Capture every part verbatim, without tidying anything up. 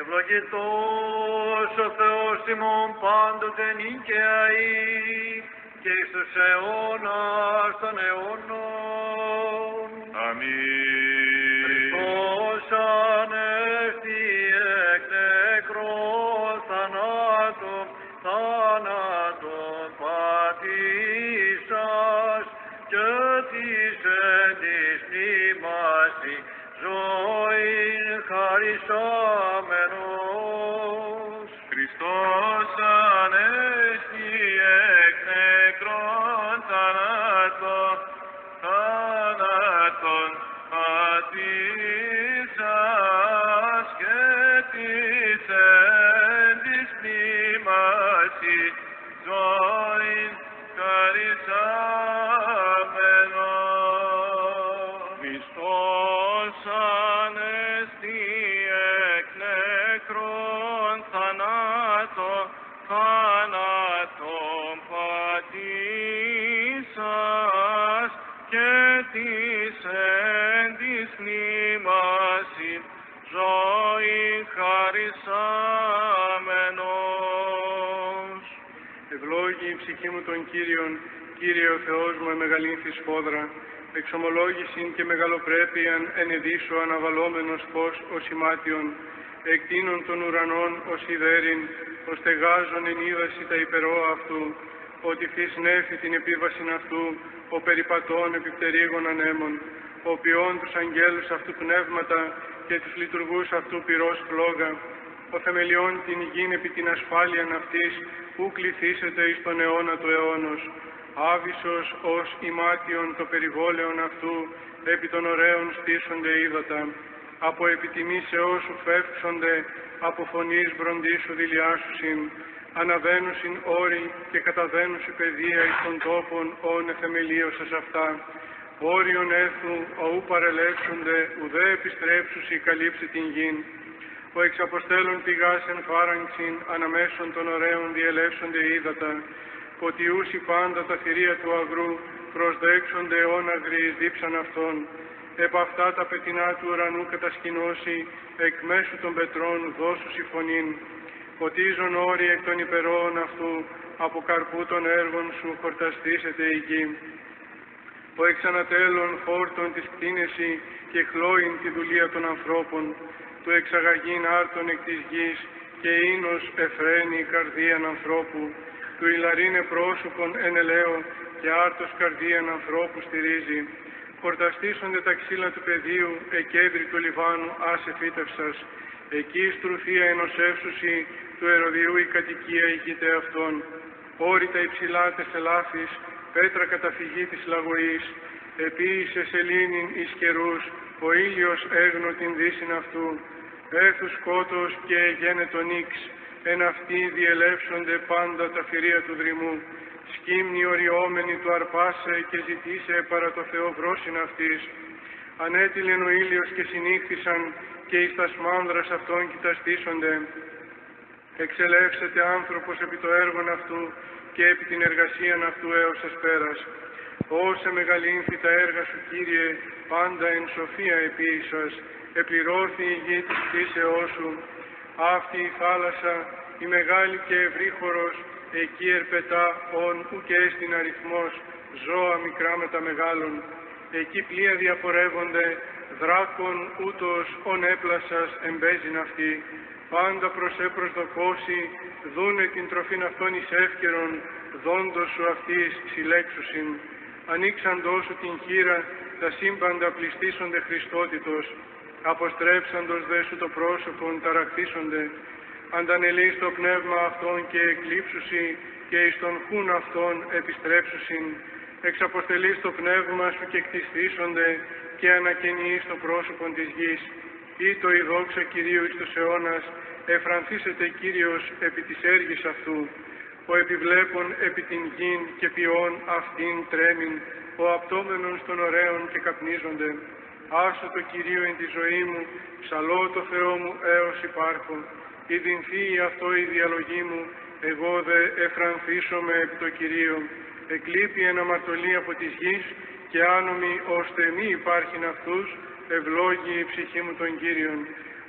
Ευλογητός ο Θεός ημών πάντοτε νικαίοι και εις τους αιώνας των αιώνων. Αμήν. Χριστός ανέστη εκ νεκρών θανάτων, θάνατον πατήσας και της εν της μνήμασι ζωήν χαρισάμενος. Χριστός ανέστη εκ νεκρών θανάτων, θάνατον πατήσας και της εν της μνήμασι ζωήν χαρισάμενος. Χριστός ανέστη εκ νεκρών θανάτων, θάνατον πατήσας και της εν της μνήμασι ζωή χαρισάμενος. Ευλόγη η ψυχή μου τον Κύριον, Κύριε ο Θεός μου, εμεγαλύνθη σφόδρα, εξομολόγησιν και μεγαλοπρέπειαν εν εδίσου αναβαλόμενος φως ως ημάτιον, εκτείνων των ουρανών ως ιδέριν, ως τεγάζων εν είδαση τα υπερόα αυτού, ότι φυσνέφει την επίβασιν αυτού, ο περιπατών επιπτερίγων ανέμων, ο ποιών τους αγγέλους αυτού πνεύματα και τους λειτουργούς αυτού πυρός φλόγα, ο θεμελιών την γην επί την ασφάλειαν αυτής, ου κληθήσετε εις τον αιώνα του αιώνος, άβυσος ως ημάτιον το περιβόλαιον αυτού, επί των ωραίων στήσονται ύδατα, από επιτιμήσεώς σου φεύξονται, από φωνής βροντίσου δηλιάσουσιν, αναβαίνουσιν όροι και καταβαίνουσι παιδεία εις των τόπων, όν εθεμελίωσας αυτά. Όριον έθου, οού παρελεύσονται, ουδέ επιστρέψουσι καλύψει την γην. Ο εξαποστέλων πηγάς εν φάραγξιν, αναμέσων των ωραίων διελεύσονται ύδατα, ποτιούσι πάντα τα θηρία του αγρού, προσδέξονται όν αγριείς δίψαν αυτών. Επ' αυτά τα πετεινά του ουρανού κατασκηνώσει, εκ μέσου των πετρών δώσουσι φωνήν. Ποτίζον όροι εκ των υπερόων αυτού, από καρπού των έργων σου χορταστήσεται η γη. Ο εξανατέλων φόρτων της κτίνεση και χλώην τη δουλεία των ανθρώπων, του εξαγαγήν άρτων εκ της γης και ίνος εφραίνει η καρδίαν ανθρώπου, του ηλαρίνε πρόσωπον εν ελαίο και άρτος καρδίαν ανθρώπου στηρίζει. Χορταστήσονται τα ξύλα του πεδίου, εκέντρη του Λιβάνου άσε φύτευσας. Εκεί στρουθία ενωσεύσουσι του Ερωδιού η κατοικία ηγείται αυτών. Όρητα υψηλά τεσελάφης, πέτρα καταφυγή της λαγωής. Επίησε σελήνην εις καιρούς, ο ήλιος έγνω την δύσιν αυτού. Έθου σκότος και εγένετο νίξ, εν αυτοί διελεύσονται πάντα τα φυρία του δρυμού. Σκύμνη οριόμενη του αρπάσε και ζητήσε παρά το Θεό βρόσιν αυτής. Ανέτειλεν ο ήλιος και συνήχθησαν και εις τας μάνδρας αυτών κοιταστήσονται. Εξελεύσεται άνθρωπος επί το έργον αυτού και επί την εργασίαν αυτού έως εσπέρας. Όσε μεγαλύνθη τα έργα σου, Κύριε, πάντα εν σοφία επίησας, επληρώθη η γη της κτήσεώς σου. Αυτή η θάλασσα, η μεγάλη και ευρύχωρος, εκεί ερπετά ον ουκ έστιν αριθμός, ζώα μικρά με τα μεγάλων. Εκεί πλοία διαπορεύονται, δράκων ούτως ον έπλασας εμπέζειν αυτή. Πάντα προς επροσδοκώσει, δούνε την τροφήν αυτών εις εύκαιρον, δόντος σου αυτής συλλέξουσιν. Ανοίξαντός σου την χείρα, τα σύμπαντα πληστήσονται Χριστότητος. Αποστρέψαντος δε σου το πρόσωπον ταραχθήσονται. Αντανελείς το πνεύμα αυτών και εκλείψουσι και εις τον χούν αυτών επιστρέψουσιν. Εξαποστελείς το πνεύμα σου και κτιστήσονται και ανακαινείς το πρόσωπον της γης. Ή το η δόξα Κυρίου εις τους αιώνας, εφρανθήσεται Κύριος επί της έργης αυτού. Ο επιβλέπων επί την γην και ποιόν αυτήν τρέμην, ο απτόμενος των ωραίων και καπνίζονται. Άσο το Κυρίο εν τη ζωή μου, ψαλώ το Θεό μου έως υπάρχω. Ιδυνθεί αυτό η διαλογή μου, εγώ δε εφρανθήσομαι επί το Κυρίο. Εκλείπει εν αμαρτωλή από της γης και άνομοι ώστε μη υπάρχειν αυτούς, ευλόγη η ψυχή μου τον Κύριον.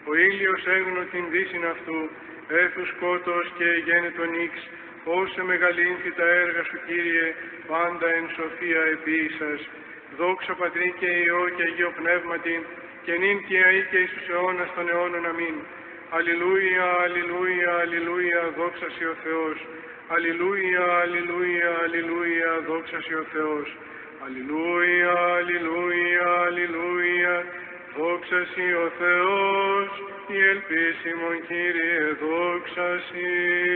Ο ήλιος έγνω την δύσιν αυτού, έθου σκότος και γένετο νύξ, όσε μεγαλύνθη τα έργα σου, Κύριε, πάντα εν σοφία επίησας. Δόξα Πατρί και Υιό και Αγίο Πνεύματι, και νυν και αεί και εις τους αιώνας των αιώνων. Αμήν. Αλληλούια, αλληλούια, αλληλούια, δόξα σοι ο Θεός. Αλληλούια, αλληλούια, αλληλούια, δόξα σοι ο Θεός. Αλληλούια, αλληλούια, αλληλούια, δόξα σοι ο Θεός. Η ελπίσιμον Κύριε, δόξα σοι.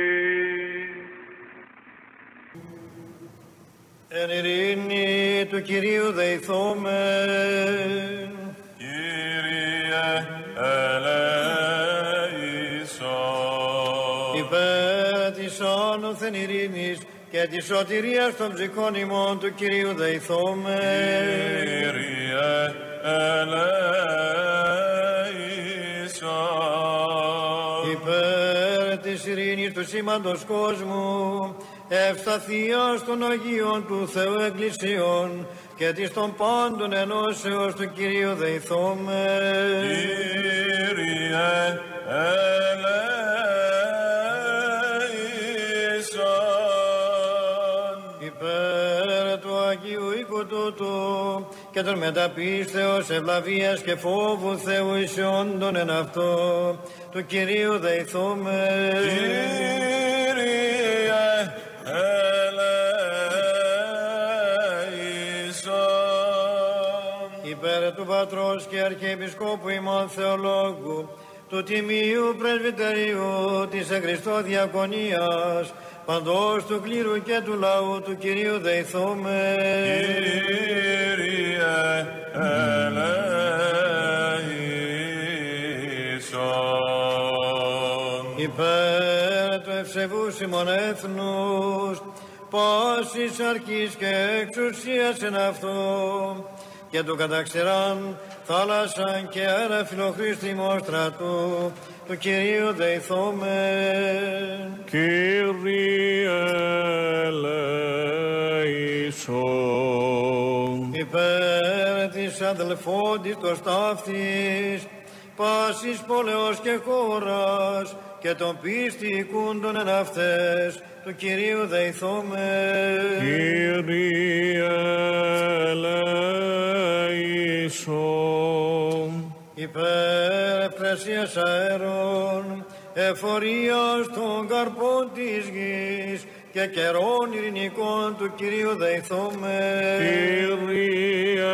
Εν ειρήνη του Κυρίου δεηθόμεν. Κύριε ελέησον. Υπέρ της άνωθεν ειρήνης και της σωτηρίας των ψυχών ημών του Κυρίου δεηθόμεν. Κύριε ελέησον. Υπέρ της ειρήνης του σήμαντος κόσμου, ευσταθίας των Αγίων του Θεού Εκκλησίων και της των πάντων ενώσεως του Κυρίου δεηθόμεν. Κύριε ελέησον. Υπέρ του Αγίου οίκου τούτου και των μεταπίστεως ευλαβίας και φόβου Θεού εισιόντων εν αυτό του Κυρίου δεηθόμεν. Υπέρ του Πατρός και Αρχιεπισκόπου ημών Θεολόγου, του Τιμίου Πρεσβυτερίου της εν Χριστώ Διακονίας, παντός του κλήρου και του λαού του Κυρίου δεηθόμεν. Κύριε ελέησον. Υπέρ του ευσεβούς ημών έθνους, πάσης αρχής και εξουσίας εν αυτό, και του καταξηράν θάλασσαν και αέρα φιλοχρήστημο στρατού του Κυρίου δεηθόμεν. Κύριε ελέησον. Υπέρ της αδελφόντης το σταύτης, πάσης πόλεως και χώρας και των πιστικούντων εν αυτές του Κυρίου δεηθόμεν. Κύριε ελέησον. Υπέρ ευπρεσίας αέρων, εφορίας των καρπών της γης και καιρών ειρηνικών του Κυρίου δεηθόμεν. Κύριε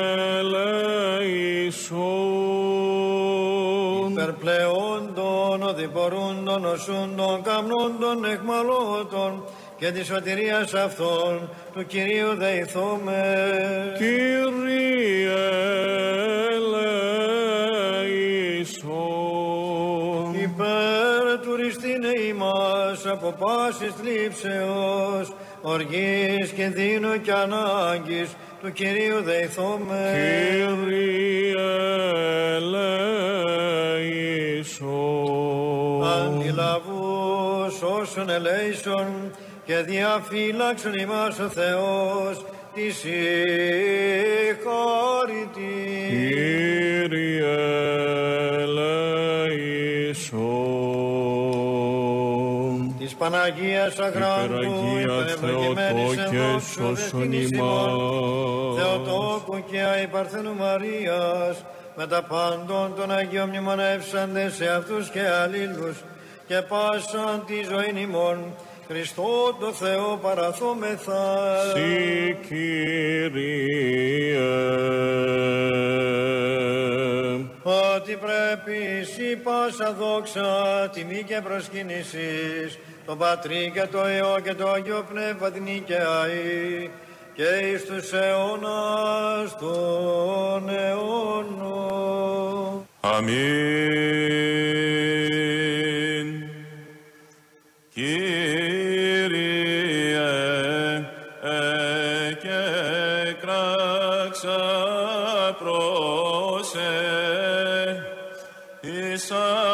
ελέησον. Υπερπλεόντων, οδηπορούντων, οσούντων, καμνούντων, εχμαλώτων και της σωτηρίας αυτών του Κυρίου δεηθόμεν. Κύριε ελέησον. Υπέρ του ριστήνε ημάς από πάσης θλίψεως, οργής, κινδύνου και ανάγκης του Κυρίου δεηθόμεν. Κύριε ελέησον. Αντιλαβούς όσων ελέησον και διαφύλαξον ημάς ο Θεός της συγχωρητή. Κύριε ελέησον. Της Παναγίας Αγράντου, Υπεραγία υπερευλογημένης εν Θεοτόκε δόξου σώσον δεσποινής ημών, ημάς. Θεοτόκου και αϊπαρθένου Μαρίας, με τα πάντων των Αγίων μνημονεύσαντες σε αυτούς και αλλήλους, και πάσαν τη ζωήν ημών, Χριστό το Θεό παραθόμεθα. Συ Κύριε. Ότι πρέπει σοι πάσα δόξα, τιμή και προσκύνησης, τον Πατρί και το Υιό και το Αγίο Πνεύμα την οικαιαή, και εις τους αιώνας των αιώνων. Αμήν. Κύριε, εκεκράξα προσε, εις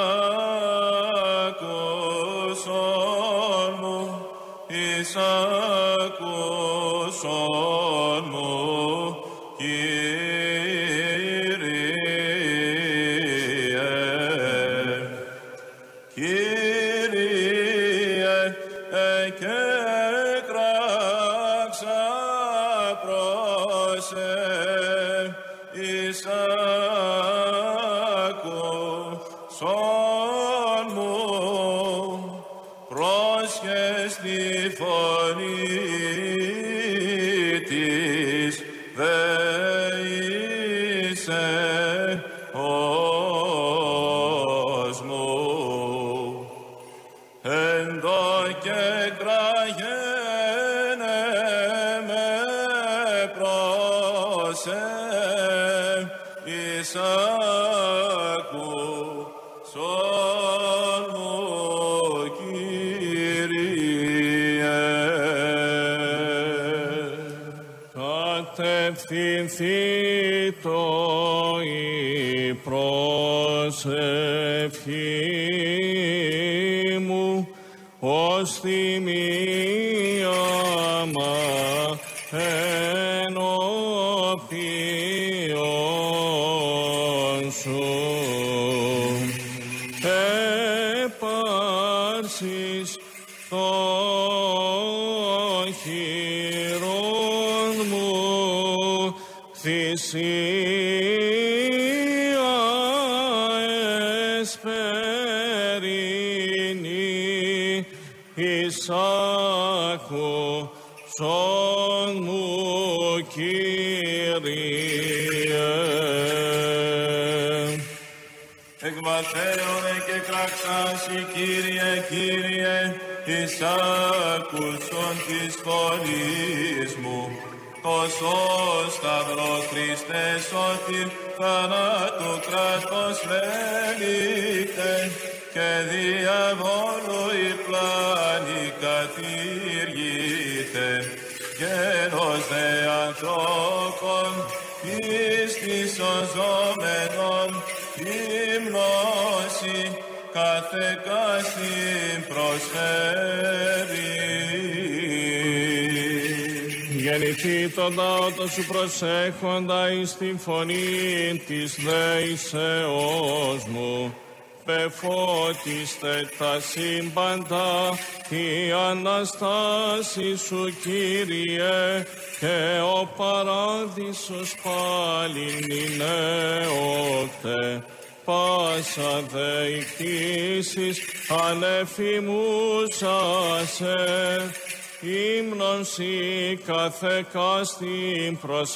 άκουσον μου, εις άκουσον μου, Κύριε πρόσε εισάκουσον μου, πρόσχες τη φωνή της, δε είσαι ως μου. Εντό και κραγένε με πρόσε εισάκουσον μου, Κύριε. Κατευθυνθεί το η προσευχή μου ως θυμία μα ενώπιον σου. Επάρσεις το χειρόν μου θυσία εσπερινή, εισάκουσον μου, Κύριε. Εκβαθέωνε και κράξασι, Κύριε, Κύριε, εισάκουσον της φωνής μου. Τόσο σταυρό Χριστέ σώτηρ, θανάτου κράτος βέλικτε, και διαβόλου η πλάνη κατηργείται. Γένος δε ανθρώπων, πίστης σωζόμενων, ύμνωση κάθε κάσιν προσφέρει. Γεννηθεί το ναότο σου προσέχοντα εις την φωνή της δεήσεώς μου. Πεφώτιστε τα σύμπαντα, η Αναστάση σου, Κύριε, και ο παράδεισος πάλιν είναι όκτε. Πάσα δε οι κτήσεις ανεφημούσασε, ύμνον σοι κάθε κάστην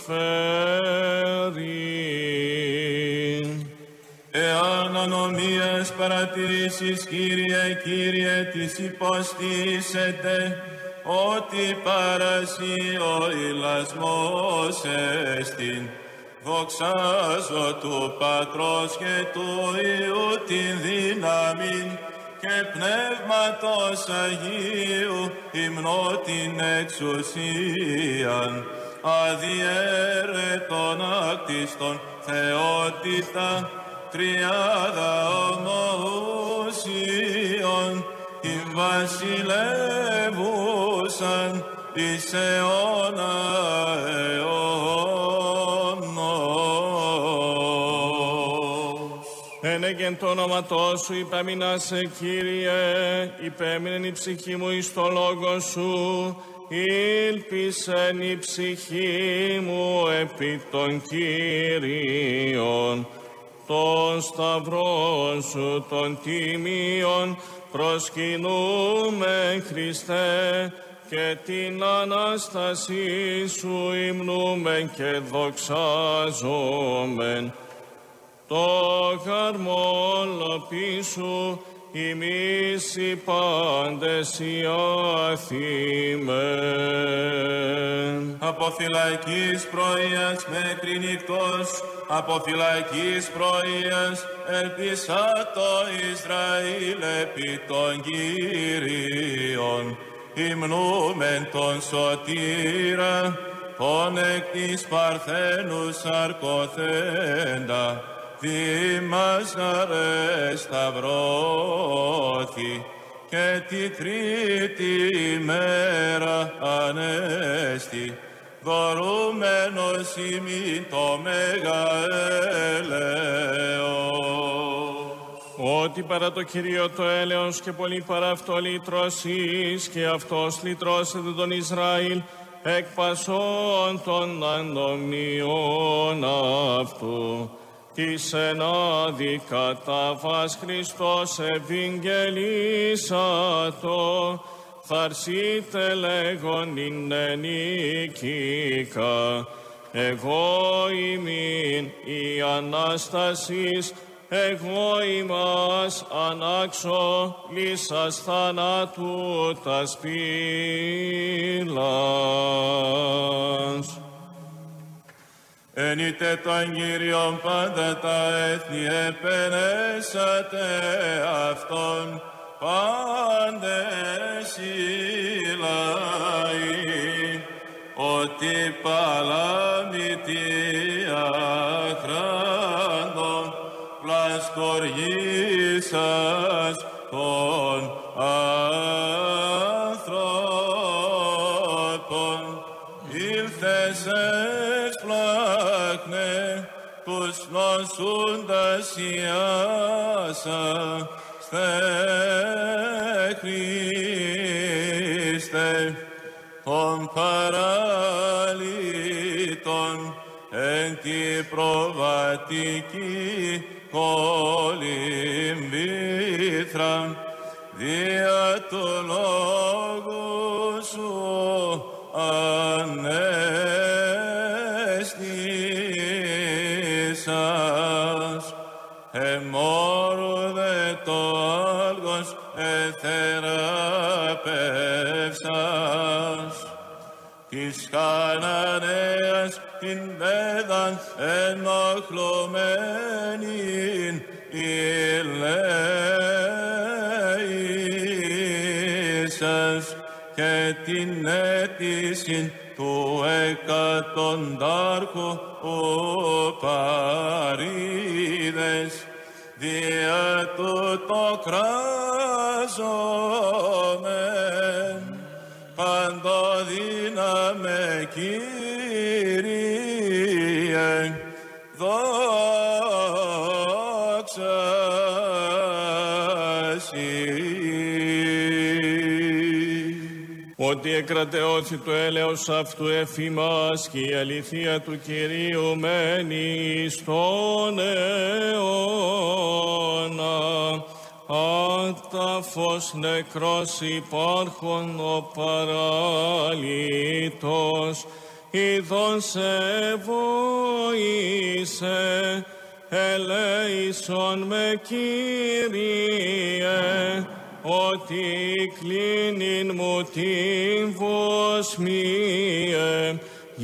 προσφέρει. Εάν ανομίες παρατηρήσεις, Κύριε, Κύριε, τις υποστήσετε, ότι παρασύ ο ηλασμός εστιν. Δοξάζω του Πατρός και του Υιού την δύναμιν, και Πνεύματος Αγίου υμνώ την εξουσίαν, αδιέρετον ακτιστον θεότητα, τριάδα ομοούσιον, την βασιλεύουσαν εις αιώνα αιώνος. Ένεγεν το όνοματό σου υπέμεινασε, Κύριε, υπέμεινεν η ψυχή μου εις το λόγο σου, ήλπισεν η ψυχή μου επί των Κύριων. Τον σταυρό σου των τιμίων προσκυνούμε, Χριστέ, και την Ανάστασή σου υμνούμε και δοξάζομεν. Το χαρμόλοπι σου ημείς οι πάντες οι άθιμεν. Από φυλακής πρωίας μέχρι νυχτός, από φυλακής πρωίας ελπίσα το Ισραήλ επί των Κύριων. Υμνούμεν τον σωτήρα, τον εκ της Παρθένου σαρκοθέντα, δήμας αρέ σταυρώθη, και τη τρίτη ημέρα ανέστη, δωρούμενος ημί το μέγα έλεος. Ότι παρά το Κυρίο το έλεος και πολύ παρά αυτό λυτρώσεις, και αυτός λυτρώσεται τον Ισραήλ, εκ πασών των ανομνιών αυτού, της ενάδει κατάβας Χριστός ευηγγελίσατο, θαρσίτε λέγον είναι νικήκα, εγώ ημίν η Ανάστασης, εγώ ημάς ανάξω λύσας θανάτου τας πύλας. Ενείτε τον Κύριον πάντα τα έθνη επενέσατε Αυτόν, πάντες οι λαοί, ότι παλάμητη αχράντων πλαστοργήσας των ανθρώπων, ήλθες εξπλάκνε τους νοσούντας ιάσα, στε Χριστέ, των παραλύτων εν τη προβατική κολυμβήθρα, δια του λόγου σου ανέστησας, εμόρου δε το άλγος εθεραπεύσας, της Χαναναίας την πέδαν ενοχλωμένην ηλέησας, και την αίτησιν του εκατοντάρχου ο παρίδες, δια τούτο κράζομεν, παντοδύναμε Κύριε, δόξα σοι. Ότι εκρατεώθη το έλεος αυτού εφήμας και η αληθεία του Κυρίου μένει στον αιώνα. Άταφος νεκρός υπάρχον ο παράλυτος, ειδών σε βοήσε, ελέησον με Κύριε, ότι κλείνειν μου την βοσμίε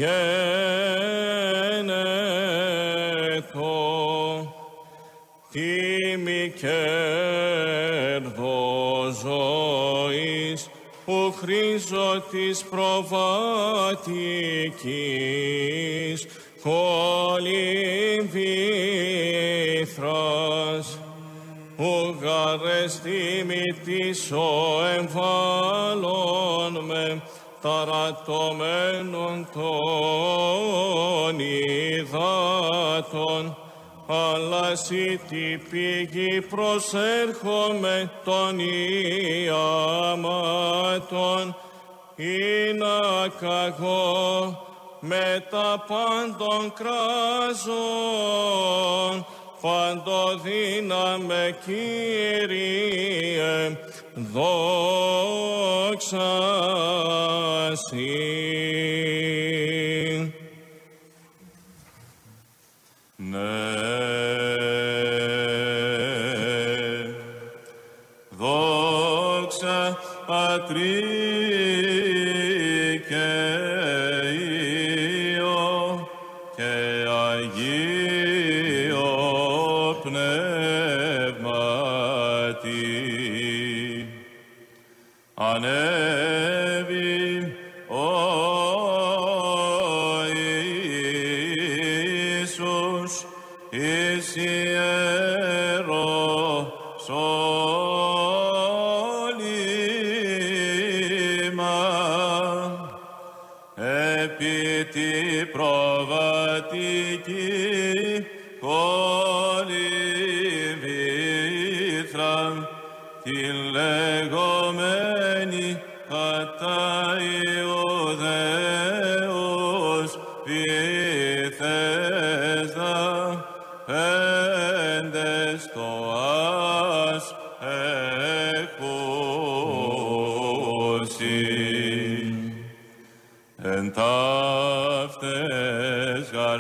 γενετό. Τίμη κέρδος ζωής, που χρήζω της προβατικής κολυμβήθρας, που γαρεστήμη της ο εμβάλλον με ταρατωμένων των υδάτων, αλλά σύ τη πηγή προσέρχομαι των ιαμάτων, ή να καγώ με τα πάντων κράζων, παντοδύναμε Κύριε, δόξα σοι. Ναι, δόξα Πατρί και Υιό και Αγίο Πνεύματι, ανέβη ο Ιησούς εις Ιεροσόλυμα, επί τη προβατική κολυμβήθρα, την λεγόμενη κατά Ιουδαίαν Βυθέσδα πέντες το ας έχουσι. Εν ταύτες γαρ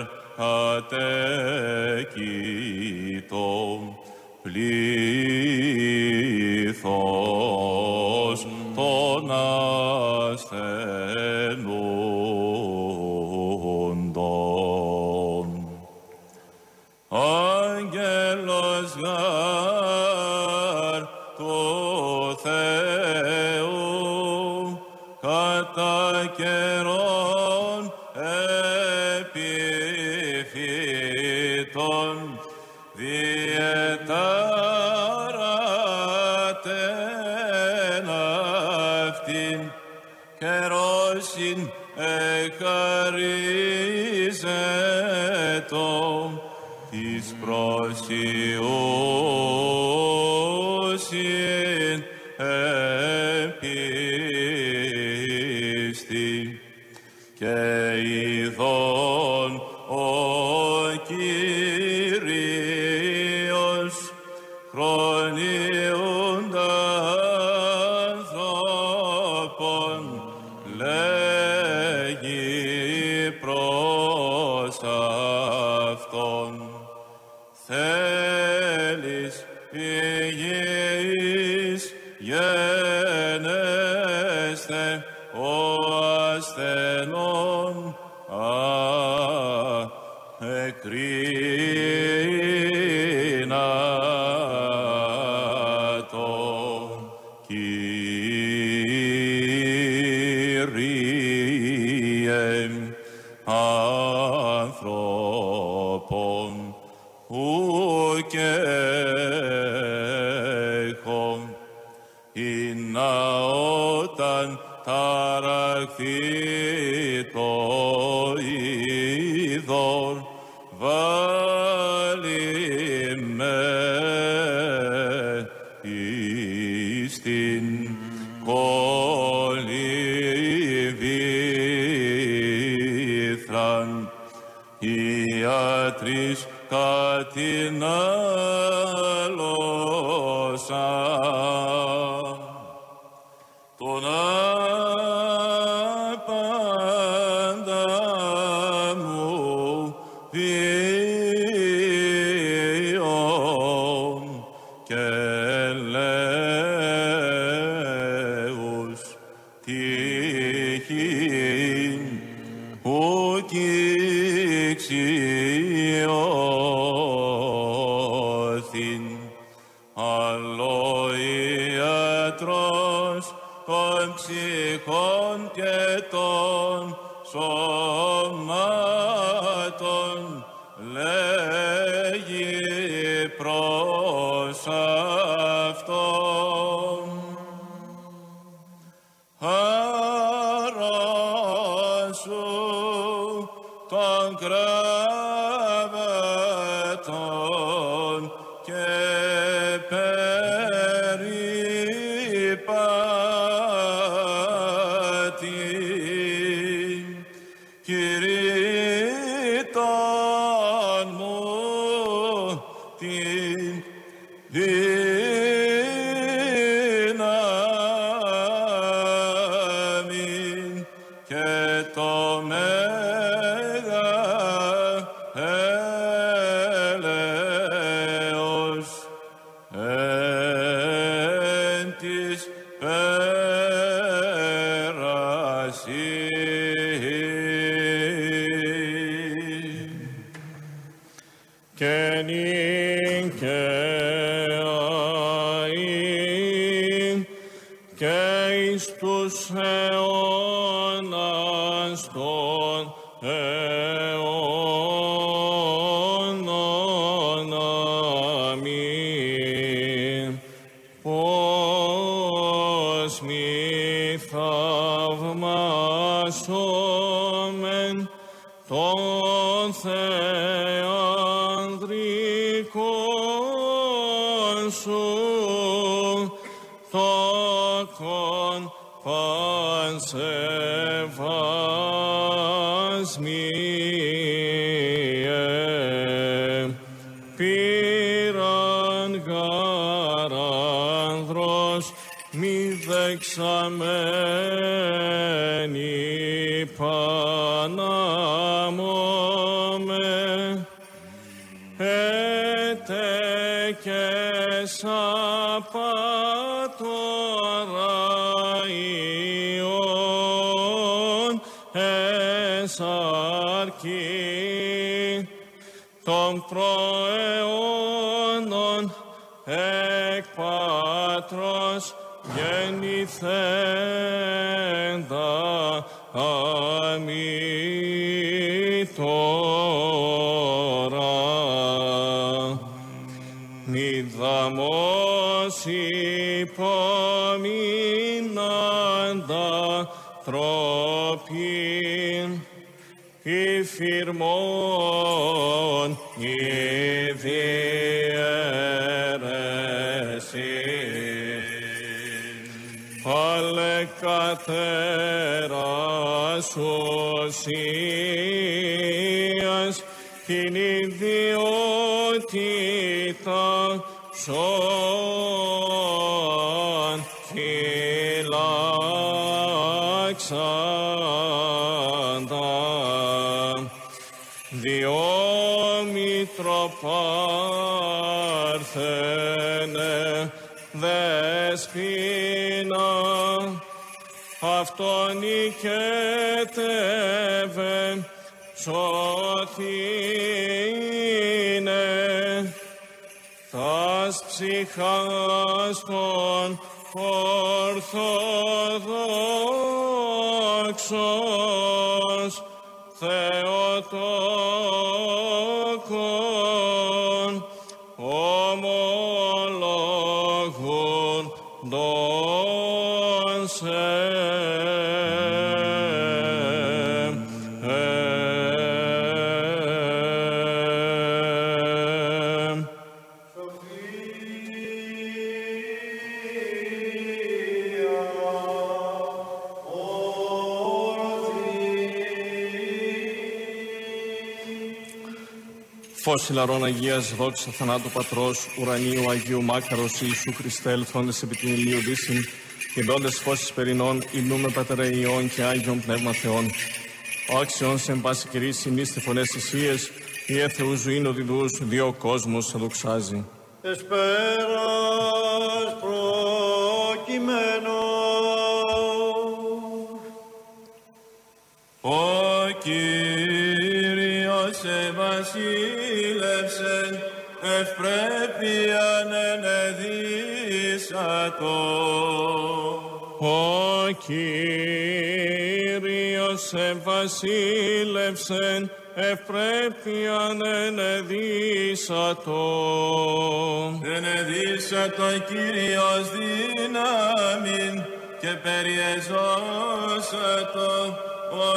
κατέκειτο πλήθος των ασθενούντων. Άγγελος γαρ του Θεού κατά καιρόν επιφύτων διετάρατεν αυτήν καιρόσιν εχαρίζετο της προσιούσιν επίστη και ειδών ο Κύριος χρονιούντα ανθρώπων λέγει προς αυτόν. Θέλεις υγιής γένεσθε ο ασθενών εκρίνατο. Κύριε άνθρωπον ουκ έχω ειναι όταν ταραχθεί το είδωρ βάλει με εις την κολυβήθραν ιατρείς κατην άλλωσαν τον άπαντα μου βίον και λέους τύχην ουκ ηξιώθην αλλο ιατρός των ψυχών και των σωμάτων λέγει προς αυτόν. Άρασου των κράβατων και περιπάτη κηρύττων μου την δύναμη και το μέγα έλεος εν της πέρασης. Και νικαίοι και εις τους αιώνας των αιώνων. Αμήν. Πώς μη θαυμάσομεν τον θεανδρικόν σου τόκον παν σεβασμοί. πήραν γαράνδρος μη δεξαμένη πανάμωμε, έτεκες απατώρα Υιόν εσαρκή των προαιώνων εκ Πατρός γεννηθέντα αμήτωρα. Μηδαμός υπομείναντα τρόπιν υφηρμόν ιδιαίρεσιν. Παλε κατέρας ουσίας την ιδιότητα σώαν φυλάξαντα, διό Μητροπάρθενε δεσπίνα, αυτόν οικέτευε σωθήνε, τας ψυχάς των Ορθοδόξος Θεοτόκον ομολογούν τον σε. Φως ηλαρών Αγίας, δόξα θανάτου Πατρός, ουρανίου Αγίου Μάκαρος Ιησού Χριστέ, ελθόντες επί την ηλίου δύσιν, και μπόντες φώσεις περινών, υμνούμε Πατερέ Υιών και Άγιον Πνεύμα Θεών. Ο άξιον σε εν πάση καιρής ημίστε φωνές εσίες, η έθεου ζωήν οδηδούς, δύο κόσμος σε δοξάζει. Εσπέρας προκειμένου. Ο Κύριος ευασίλευσεν, ευπρέπειαν ενεδύσατο. Ο Κύριος ευασίλευσεν, ευπρέπειαν ενεδύσατο. Ενεδύσατο Κύριος δύναμιν και περιεζώσατο. Ο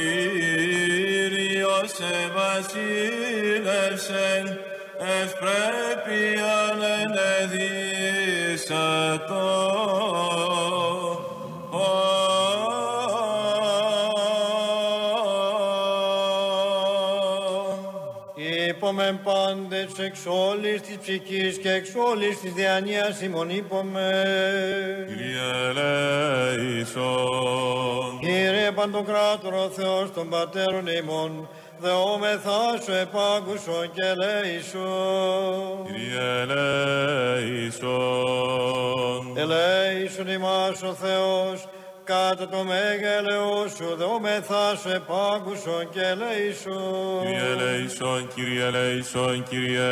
Κύριος ευασίλευσεν, ευπρέπειαν ενεδύσατο. Είπομεν πάντες εξ όλης της ψυχής και εξ όλης της διανοίας ημών είπομεν. Κύριε ελέησον. Κύριε Παντοκράτορο Θεός των Πατέρων ημών, δεόμεθά σου επάκουσον και ελέησον. Κύριε ελέησον. Ελέησον ημάς ο Θεός, κατά το μέγελεό σου δεόμεθά σου επάκουσον και ελέησον. Κύριε ελέησον, Κύριε ελέησον, Κύριε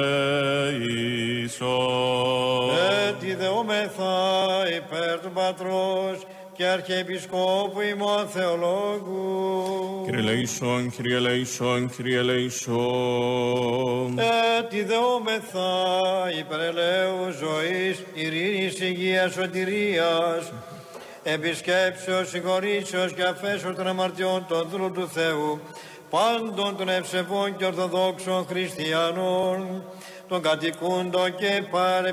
ελέησον. Έτσι δεόμεθα υπέρ του Πατρός και Αρχιεπισκόπου ημών Θεολόγου. Κύριε ελέησον, Κύριε ελέησον, Κύριε ελέησον. Έτσι δεόμεθα υπέρ ελέου ζωής, ειρήνης, υγείας, σωτηρίας, επισκέψεως, συγχωρήσεως και αφέσεως των αμαρτιών των δούλων του Θεού, πάντων των ευσεβών και ορθοδόξων χριστιανών, των κατοικούντων και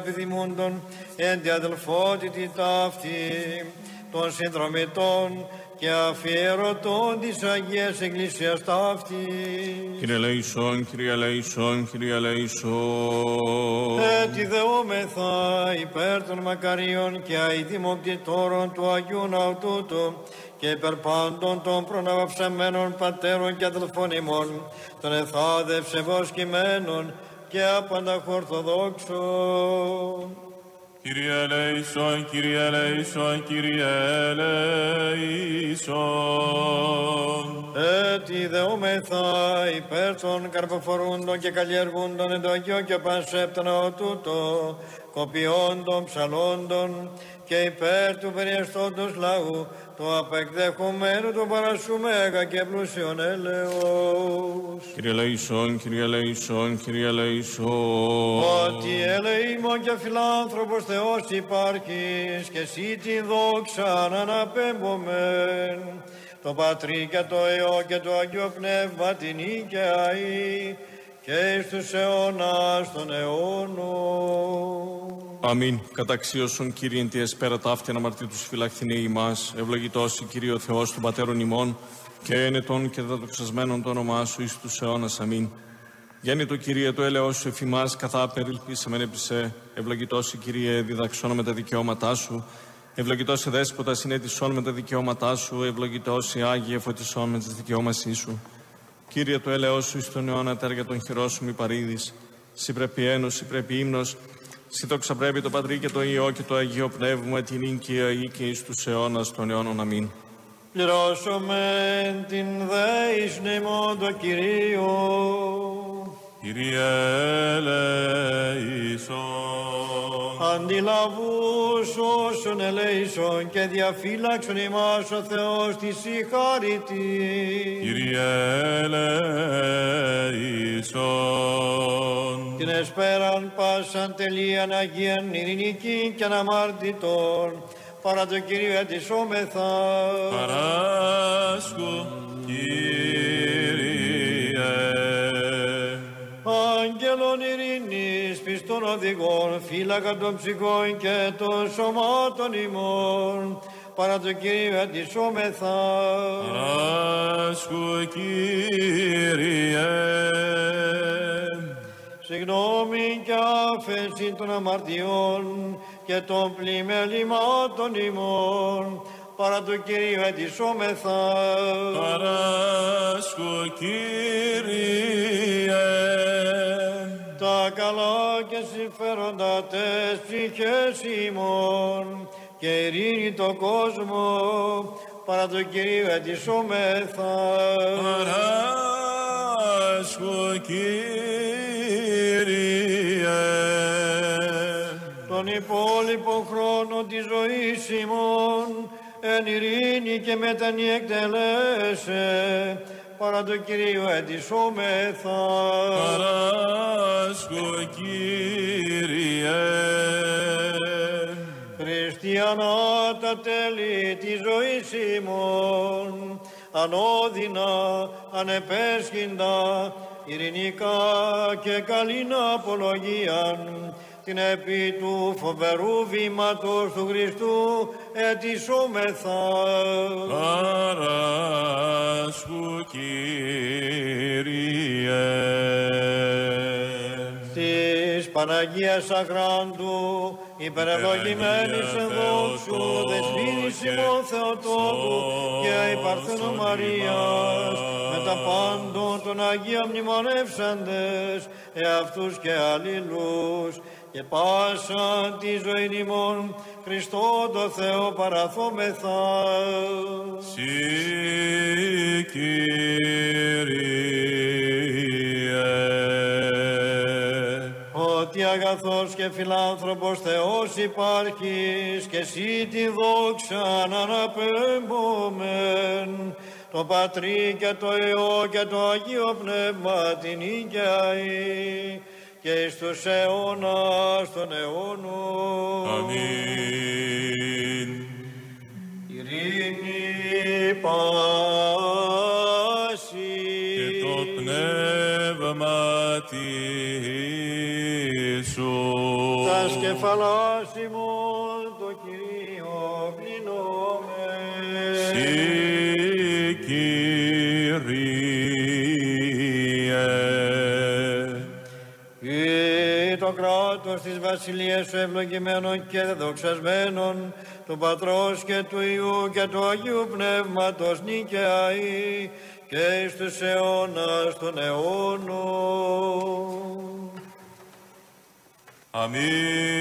παρεπιδημούντων εν τη αδελφότητη ταύτη, των συνδρομητών και αφιερωτών της Αγίας Εκκλησίας ταύτης. Κύριε ελέησον, Κύριε ελέησον, Κύριε ελέησον. Έτσι δεόμεθα υπέρ των μακαρίων και αηδημοκτητόρων του Αγίου Ναού τούτου και υπέρ πάντων των προναβαυσαμένων πατέρων και αδελφών ημών, των εθάδευσε βοσκημένων και απανταχ Ορθοδόξων. Κύριε ελέησον, Κύριε ελέησον, Κύριε ελέησον. Έτσι δεόμεθα υπέρ των καρποφορούντων και καλλιεργούντων εν το Αγίο και πανσέπτωνο τούτο, κοπιόντων, ψαλόντων και υπέρ του περιεστόντος λαού, το απεκδεχομένου του παρασού μέγα και πλούσιον έλεος. Κύριε ελέησον, Κύριε ελέησον, Κύριε ελέησον. Ότι ελεήμων και φιλάνθρωπος Θεός υπάρχεις και εσύ την δόξα να αναπέμπομεν. Το Πατρί και το Υιό και το Αγίο Πνεύμα την Ικαιαή και εις τους αιώνας των αιώνων. Αμήν. Καταξίωσον Κύριε εν τη εσπέρα ταύτην αμαρτήτους φυλαχθηνέ ημάς, ευλογητός η Κύριε ο Θεός των Πατέρων ημών, και ένετον και δεδοξασμένον το όνομά Σου εις τους αιώνας. Αμήν. Γέννητο Κύριε το έλεος Σου εφημάς, καθά περιλπίσαμεν επισέ, ευλογητός η Κύριε διδαξών με τα δικαιώματά Σου, ευλογητός η Δέσποτα συνέτησών με τα δικαιώματά Σου, ευλογητός η Άγιε φωτισών με τις δικαιώμασή Σου. Κύριε το έλεος Σου εις τον αιώνα τέργα των χειρών Σου μη παρήδης, Συ πρέπει ένος, Συ πρέπει ύμνος, Συ δόξα πρέπει το Πατρί και το Υιό και το Αγίο Πνεύμα την Ικαιαή και εις τους αιώνας των αιώνων. Αμήν. Πληρώσομεν την δε εις νημόν το Κυρίο. Κύριε ελέησον. Αντιλαβούς όσων ελέησον και διαφύλαξον ημάς ο Θεός της συγχάρητη. Κύριε ελέησον. Την εσπέραν πάσαν τελείαν Αγίαν ειρηνική και αναμάρτητον, παρά το Κύριο ετισόμεθα. Παράσκου, Κύριε. Άγγελον ειρήνης, πιστών οδηγών, φύλακα των ψυχών και των σωμάτων ημών, παρά το Κύριο ετισόμεθα. Παράσκου, Κύριε. Συγγνώμη και άφεση των αμαρτιών και των πλημελημάτων ημών, παρά το Κύριο ετισόμεθα. Παράσκου, Κύριε. Τα καλά και συμφέροντα τες ψυχές ημών και ειρήνη το κόσμο, παρά το Κύριο ετισόμεθα. Παράσκου, Κύριε. Τον υπόλοιπο χρόνο της ζωής ημών εν ειρήνη και μετανή εκτελέσε, παρά το Κύριο ετισόμεθα. Παράσκου, Κύριε. Χριστιανά τα τέλη της ζωής ημών, ανώδυνα, ανεπέσχυντα, ειρηνικά και καλήν απολογίαν, την επί του φοβερού βήματος του Χριστού ετισόμεθα. Παράσκου, Κύριε. Της Παναγίας Αχράντου, υπερευλογημένης εν δόξου, δεσποίνης ημών Θεοτόκου και η Παρθένο Μαρίας, με τα πάντων των Αγίων μνημονεύσαντες, εαυτούς και αλλήλους, και πάσα τη ζωή ημών, Χριστό το Θεό παραθόμεθα. Συ, Κύριε. Ότι αγαθός και φιλάνθρωπος Θεός υπάρχεις και εσύ τη δόξα να αναπέμπομεν, το Πατρί και το Υιό και το Αγίο Πνεύμα την Ικαιαή και εις τους αιώνας των αιώνων. Αμήν. Ειρήνη πάση Και το πνεύμα σου. τα σκεφαλάς ημών το Κύριο πληνόμεν. ονόματος της βασιλείας σου ευλογημένων και δοξασμένων, του Πατρός και του Υιού και του Αγίου Πνεύματος νικαιαεί και εις τους αιώνας των αιώνων. Αμήν.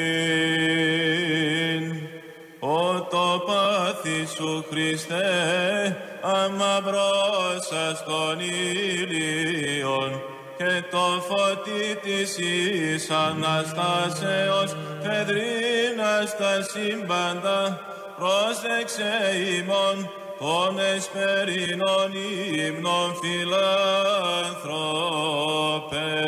Ο το πάθη σου Χριστέ, αμαυρώσας των ήλιων, και το φωτί της εις Αναστάσεως φεδρίνας τα σύμπαντα, πρόσεξε ημών των εσπερινών ύμνων φιλάνθρωπε.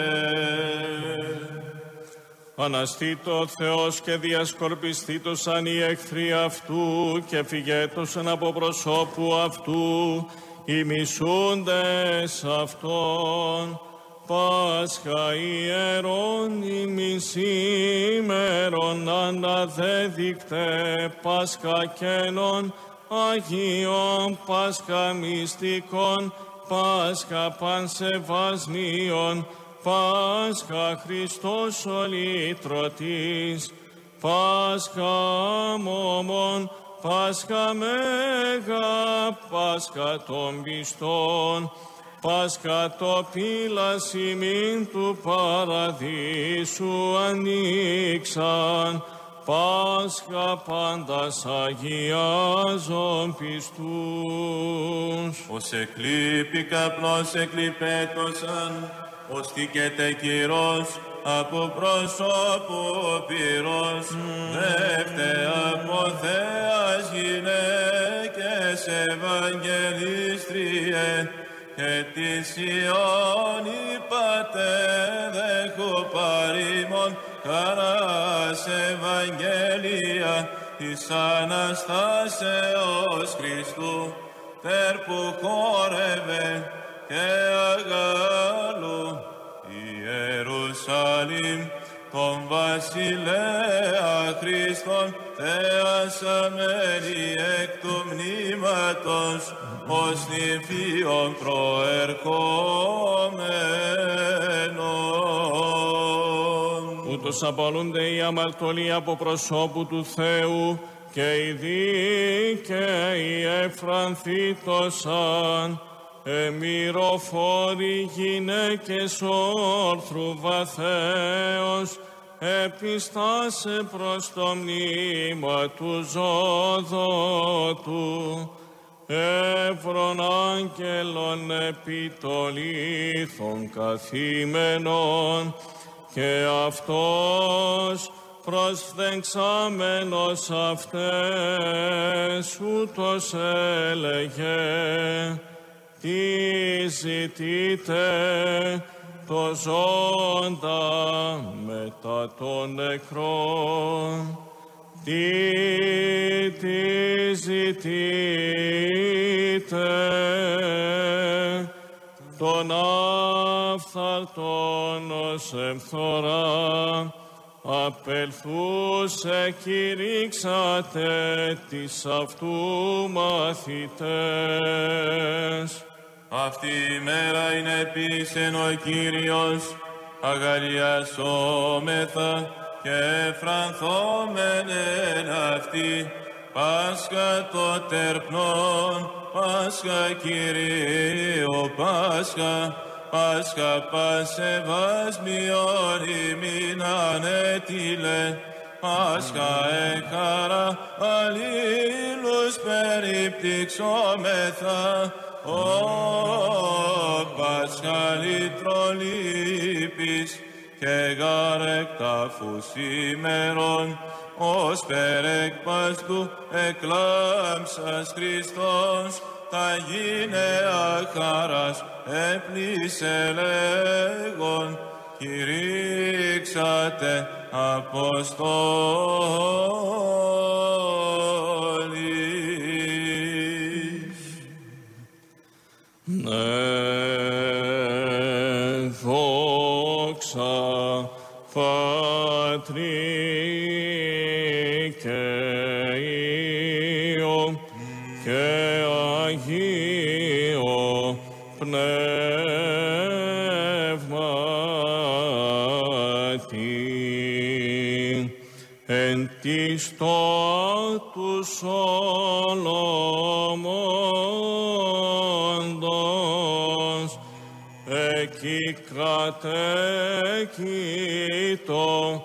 Αναστήτω Θεός και διασκορπιστήτως αν οι εχθροί αυτού και φυγέτως εν από προσώπου αυτού οι μισούντες αυτόν. Πάσχα ιερών ημισήμερον αναδέδεικτε, Πάσχα κένων Αγίων, Πάσχα μυστικών, Πάσχα πανσεβασμίων, Πάσχα Χριστός ο λύτρωτης, Πάσχα μόμων, Πάσχα μέγα, Πάσχα των πιστών, Πάσχα το πύλας ημίν του παραδείσου ανοίξαν, Πάσχα πάντας αγιάζων πιστούς. Ως εκλείπει καπνός εκλειπέτωσαν, ως τίκεται κυρός από πρόσωπο πυρός, mm. δεύτε από Θεάς γυναίκες Ευαγγελίστριε, και της Ιών είπατε δέχω παρήμων χαράς Ευαγγέλια της Αναστάσεως Χριστού, τερ που χόρευε και αγάλου Ιερουσαλήμ τον βασιλέα Χριστόν θεάσαμενη εκ του μνήματος ως νυμφίων προερχόμενων. Ούτως απολούνται οι αμαρτωλοί από προσώπου του Θεού και οι δίκαιοι εφρανθήτωσαν. Εμυροφόροι γυναίκες όρθρου βαθέως, επιστάσε προς το μνήμα του ζωδότου, εύρων άγγελων επί το λίθον καθήμενον, και αυτός προσφθεγξάμενος αυτές ούτως έλεγε, τι ζητείτε το ζώντα μετά των νεκρών, τι, τι ζητείτε τον άφθαρτον ως εμφθορά, απελθούσε κηρύξατε τις αυτού μαθητές. Αυτή η μέρα είναι επίσεν ο Κύριος, αγαλιασόμεθα και φρανθόμεν εν αυτή, Πάσχα το τερπνόν, Πάσχα Κυρίω, Πάσχα, Πάσχα πασεβασμιον ημίν ανέτειλε, Πάσχα εχάρα αλλήλους περιπτυξόμεθα, ο Πάσχα λυτρολήπης και γαρεκτάφους ημερών, ως περεκπαστού εκλάμψας Χριστός, τα γυναία χαράς έπλησε λέγον, κηρύξατε Αποστόλης. Ναι, δόξα Πατρί και Υιό και Αγίο Πνεύματι. εν τη στοά του Σολομώντος, εκεί κρατέκειτο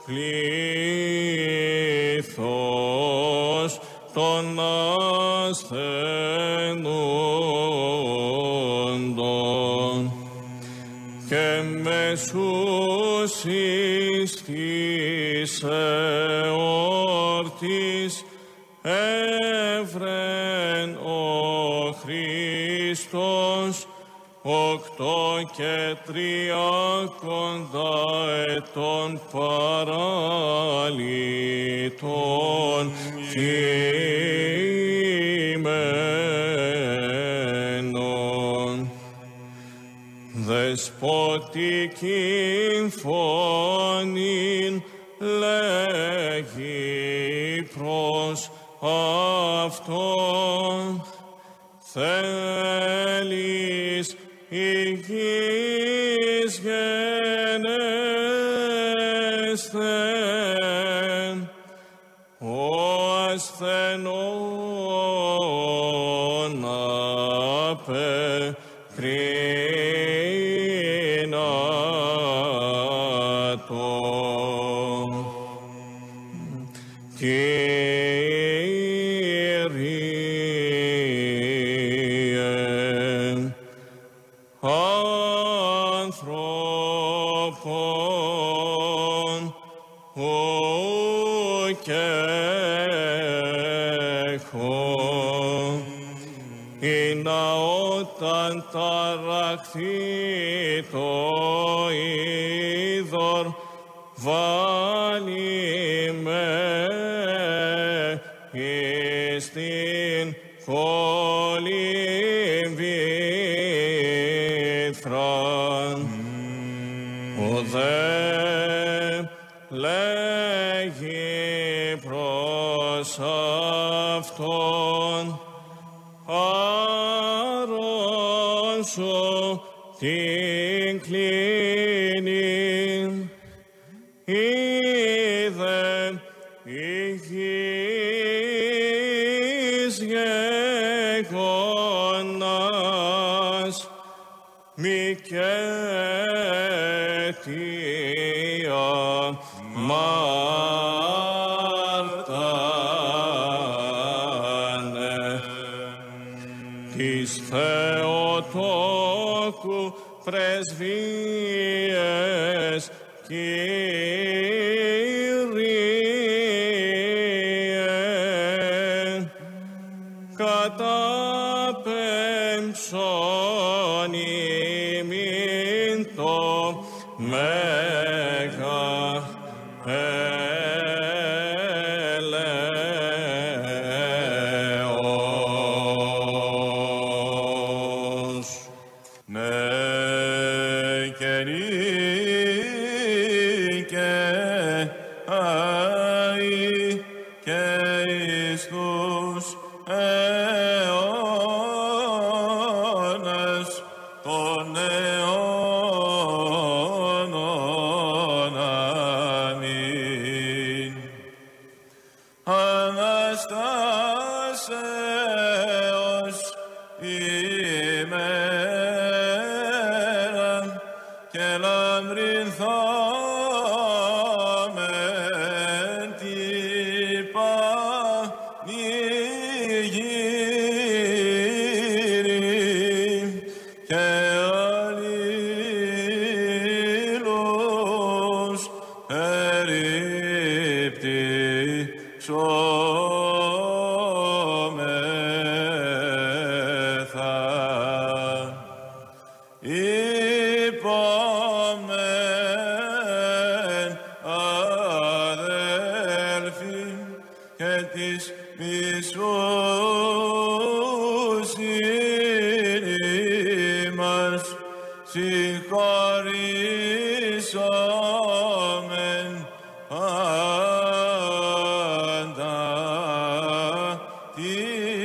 πλήθος των ασθενούντων και μεσούσις της εόρτης έβρεν ο Χριστός οκτώ και τριακόντα ετών παραλυτών κειμένων. Δεσποτικήν φωνήν λέγει προς αυτόν, θέλεις υγιής γενέσθεν, ο ασθενών απεκρίνατο. Κύριε, άνθρωπον ουκ έχω, ή να όταν ταραχθεί το είδωρ βάλει με εις την κολυμβήθραν. Ο δε λέγει προς αυτόν, άρρωσο την κλίνην, είδε υγιής γεγονάς, μη και αιτία μάρτανε. Της Θεοτόκου πρεσβείες, Κύριε, κατάπεμψον ημίν το μέγα ελέος. Ναι, και νίκε αη και εις τους αιώνας των αιώνων. Αμήν. Αναστάσεως ημέρα και λαμπρινθάμεν την πανηγύρι και αλλήλους περιπτύσσομεθα. Είπαμεν αδέλφοι και της μισούσιν ημάς συγχωρήσαμεν πάντα τη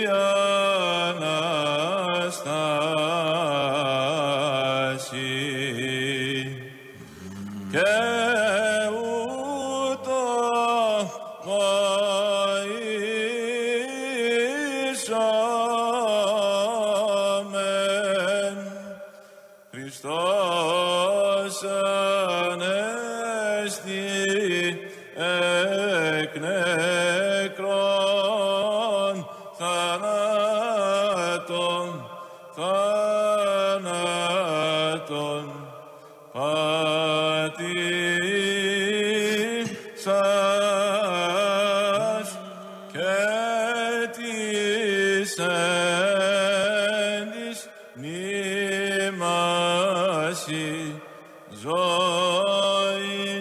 Αναστάση. Και ούτω ανέστη εκ νεκρών θανάτων, θανάτων πατήσας και της εν της μνήμασι ζωήν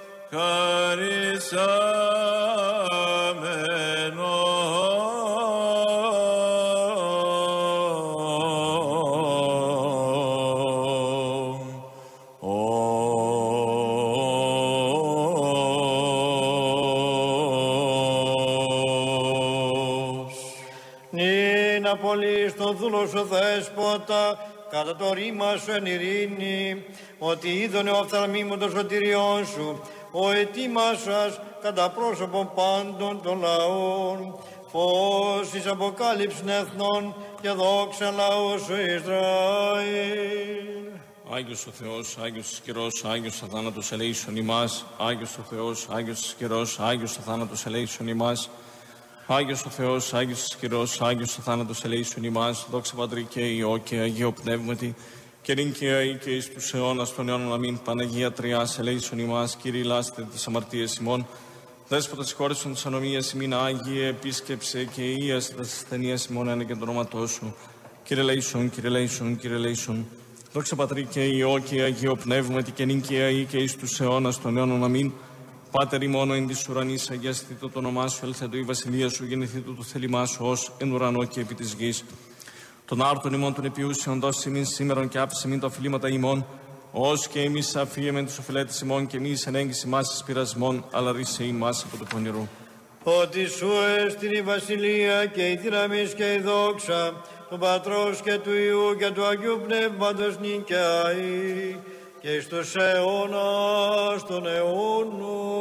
απολύεις τον δούλο σου Δέσποτα, κατά το ρήμα σου εν ειρήνη, ότι είδωνε ο οφθαλμίμων των σωτηριών σου, ο ετοίμασας κατά πρόσωπον πάντων των λαών, φως εις αποκάλυψην εθνών και δόξα λαού σου Ισραήλ. Άγιος ο Θεός, Άγιος ισχυρός, Άγιος αθάνατος ελέησον ημάς. Άγιος ο Θεός, Άγιος ισχυρός, Άγιος αθάνατος ελέησον ημάς. Άγιος ο Θεός, Άγιος ισχυρός, Άγιος αθάνατος ελέησον ημάς. Δόξα Πατρί και Υιό και Αγίο Πνεύματι, και νυν και αεί και εις τους αιώνας των αιώνων αμήν. Παναγία Τριάς ελέησον ημάς. Κύριε λάστε τις αμαρτίες ημών. Δέσποτα συγχώρεσον τις ανομίες ημίν, Άγιε επίσκεψε και ίασε τα ασθενείας ημών ένα και το όνοματό σου. Κύριε ελέησον, Κύριε ελέησον, Κύριε ελέησον. Δόξα Πατρί και Υιό και Αγίο Πνεύματι, και νυν και αεί και εις τους αιώνας των αιώνων αμήν. Πάτερ ημών εν της ουρανής, αγιαστήτω το όνομά σου, ελθέτω η βασιλεία σου, γεννηθήτω το θέλημά σου, ως εν ουρανό και επί της γης. Των άρτων ημών των επιούσεων δώσει ημίν σήμερον και άφησε ημίν τα οφειλήματα ημών, ως και εμείς αφίεμεν τους οφειλέτες ημών, και εμείς εν έγκυση μας εις πειρασμών, αλλά ρίσε ημάς από το πονηρού. Ότι σου έστειν η βασιλεία και η δύναμις και η δόξα, του Πατρός και του Υιού και του Αγίου Πνεύματος νικιαεί, και εις τους αιώνας των αιώνων.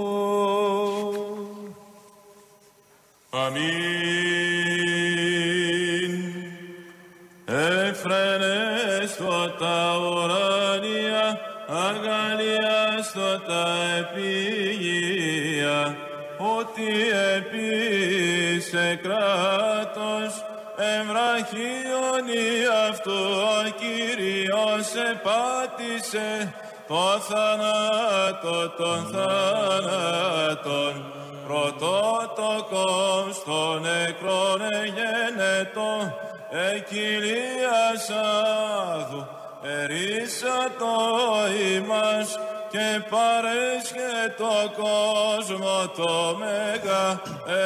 Αμήν. Εφρενέστο τα ουράνια, αγαλιάστο τα επίγεια, ότι επίσε κράτος εμβραχίωνη αυτού ο Κύριος επάτησε το θανάτο των θανάτων, πρωτότοκον στον νεκρόν εγένετο, εκυλίας άδου ερίσατο ημάς, και παρέσχε το κόσμο το μέγα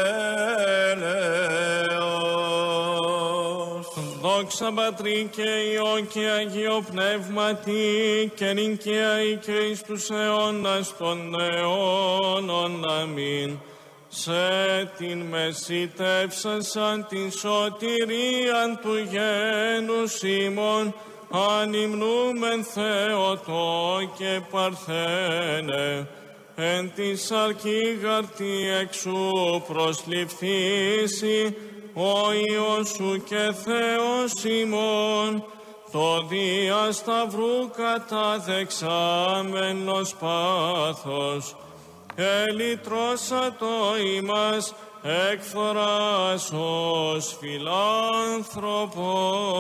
έλεος. Δόξα Πατρί και Υιό και Αγίο Πνεύματι, και νυν και αεί και εις τους αιώνας των αιώνων αμήν. Σε την μεσητεύσασαν την σωτηρίαν του γένους ημών, ανυμνούμεν Θεοτό και Παρθένε, εν τη σαρκή γαρτί εξού προσληφθήσει, ο Υιός σου και Θεός ημών, το δια σταυρού καταδεξάμενος πάθος, ελυτρώσατο ημάς εκφράς ως φιλάνθρωπο.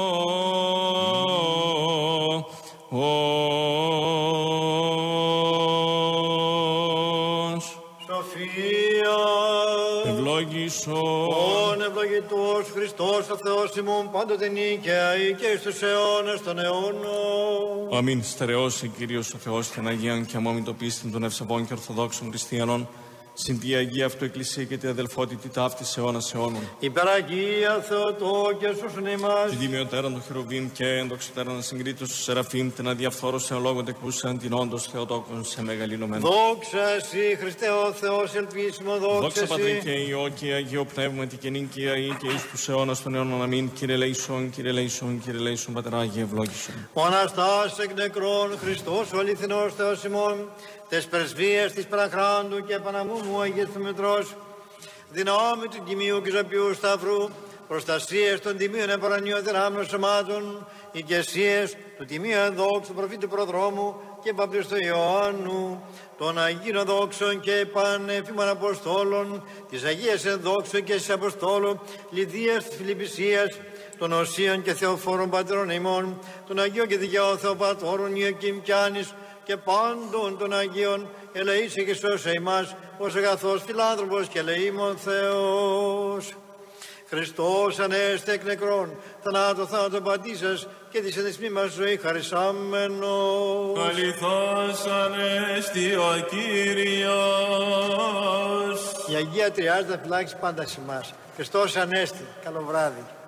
Σοφία. Ευλόγησον. Ον ευλογητός Χριστός ο Θεός ημών, πάντοτε νίκαια ή και εις τους αιώνας των αιώνων. Αμήν. Στερεώσει Κύριος ο Θεός την Αγίαν και αμόμητο πίστην των ευσεβών και ορθοδόξων χριστιανών, συν τη Αγία αυτού Εκκλησία και τη αδελφότητη ταύτης αιώνας αιώνων. Υπεραγία Θεοτό και σώσον ημάς. Την τιμιωτέραν των χερουβίμ και ενδοξωτέραν ασυγκρίτως του Σεραφείμ, την αδιαφθόρος εολόγων τεκπούσαν, την όντως Θεοτόκον σε μεγαλύνομεν. Δόξα εσύ Χριστέ ο Θεός ελπίσιμο, δόξα, Δόξα εσύ. Πατρί και Υιό και Αγίο Πνεύματι, και νυν και αεί και εις τους αιώνας των αιώνων αμήν. Κύριε ελέησον, Κύριε ελέησον, Κύριε ελέησον, Πατεράγιε ευλόγησον. Ο Αναστάς εκ νεκρών, Χριστός ο αληθινός Θεός ημών, τες πρεσβείες της Παραχράντου και Παναμούμου Αγίας του Μητρός, δυνάμει του Τιμίου και Ζωπιού Σταυρού, προστασίες των τιμίων επαρανίων δυνάμεων σωμάτων, ηγεσίες του τιμίου ενδόξου του προφήτου προδρόμου και παπτίστου Ιωάννου, των Αγίων δόξων και πανεφήμων Αποστόλων, της Αγίας ενδόξου και της Αποστόλου, Λιδίας της Φιλιππισίας, των Οσίων και Θεοφόρων Πατέρων ημών, των Αγίων και Δικαίων Θεοπατώρων Ιωκήμ κι Άνης, και πάντων των Αγίων, ελεήσει και σώσε ημάς, ως αγαθός φιλάνθρωπος και ελεήμων Θεός. Χριστός ανέστη εκ νεκρών, θανάτω θάνατο πατήσας και της ενδυσμή μας ζωή χαρισάμενος. Αληθώς ανέστη ο Κύριος. Η Αγία Τριάς θα φυλάξει πάντα σε εμάς. Χριστός ανέστη. Καλό βράδυ.